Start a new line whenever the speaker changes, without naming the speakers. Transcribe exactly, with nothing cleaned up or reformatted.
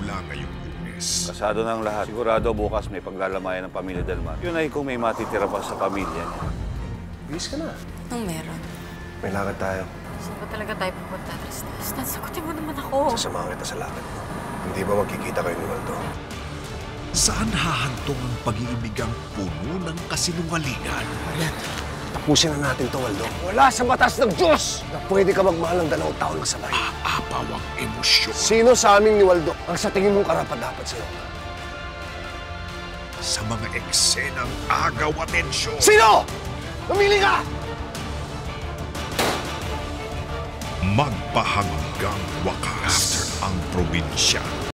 simula ngayong Lunes.
Kasado ng lahat. Sigurado bukas may paglalamayan ng pamilya Delmar. Yun ay kung may matitira pa sa pamilya niya.
Bihis ka na.
Anong meron?
May lakad tayo.
Saan ba talaga tayo pupunta, Tristan? Tristan, sagutin mo naman ako.
Sasamahan kita sa lakad mo. Hindi ba magkikita kayo ni Waldo?
Saan hahantong ang pag-iibigang puno ng kasinungalingan?
Marian, tapusin na natin to, Waldo. Wala sa batas ng Diyos na pwede ka magmahal ng dalawang taon kasabay.
Aapaw ang emosyon.
Sino sa aming ni Waldo ang sa tingin mong karapat-dapat sa'yo?
Sa mga eksenang agaw at tensyon.
Sino? Mamili ka!
Magpahanggang wakas ang probinsya.